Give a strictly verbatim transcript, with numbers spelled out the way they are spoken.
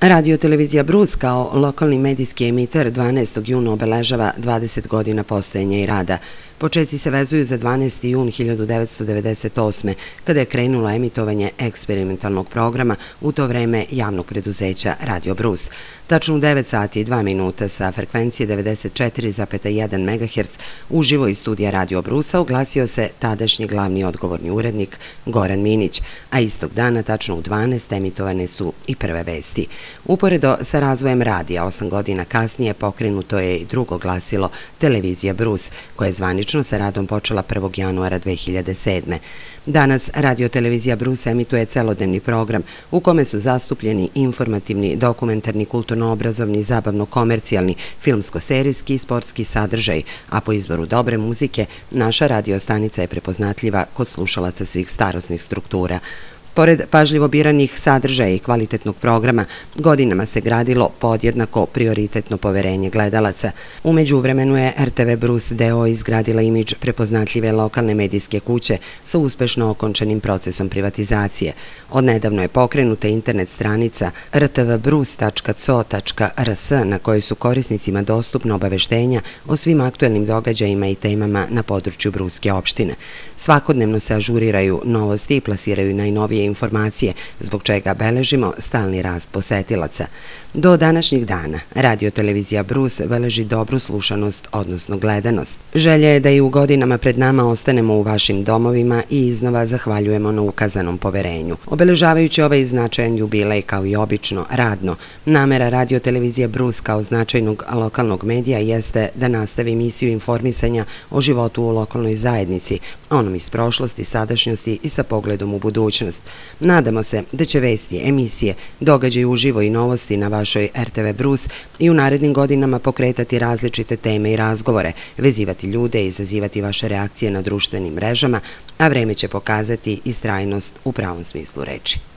Radio televizija Brus kao lokalni medijski emiter dvanaestog juna obeležava dvadeset godina postojanja i rada. Počeci se vezuju za dvanaesti jun hiljadu devetsto devedeset osme. kada je krenulo emitovanje eksperimentalnog programa, u to vreme javnog preduzeća Radio Brus. Tačno u devet sati i dva minuta sa frekvencije devedeset četiri zarez jedan megaherca uživo iz studija Radio Brusa oglasio se tadašnji glavni odgovorni urednik Goran Minić, a istog dana, tačno u dvanaest, emitovane su i prve vesti. Uporedo sa razvojem radija, osam godina kasnije pokrenuto je i drugo glasilo Televizija Brus, koja je zvanično sa radom počela prvog januara dve hiljade sedme. Danas Radio televizija Brus emituje celodnevni program u kome su zastupljeni informativni, dokumentarni, kulturno-obrazovni, zabavno-komercijalni, filmsko-serijski i sportski sadržaj, a po izboru dobre muzike naša radio stanica je prepoznatljiva kod slušalaca svih starosnih struktura. Pored pažljivo biranih sadržaja i kvalitetnog programa, godinama se gradilo podjednako prioritetno poverenje gledalaca. U međuvremenu je R T V Brus D O izgradila imidž prepoznatljive lokalne medijske kuće sa uspešno okončanim procesom privatizacije. Odnedavno je pokrenuta internet stranica r t v brus tačka c o tačka r s na kojoj su korisnicima dostupna obaveštenja o svim aktuelnim događajima i temama na području Bruske opštine. Svakodnevno se ažuriraju novosti i plasiraju najnovije informacije, zbog čega beležimo stalni rast posetilaca. Do današnjih dana Radio televizija Brus beleži dobru slušanost, odnosno gledanost. Želja je da i u godinama pred nama ostanemo u vašim domovima i iznova zahvaljujemo na ukazanom poverenju. Obeležavajući ovaj značajan jubilej kao i obično radno, namera Radio televizije Brus kao značajnog lokalnog medija jeste da nastavi misiju informisanja o životu u lokalnoj zajednici, onom iz prošlosti, sadašnjosti i sa pogledom u budućnost. Nadamo se da će vesti, emisije, događaji uživo i novosti na vašoj R T V Brus i u narednim godinama pokretati različite teme i razgovore, vezivati ljude i izazivati vaše reakcije na društvenim mrežama, a vreme će pokazati istrajnost u pravom smislu reči.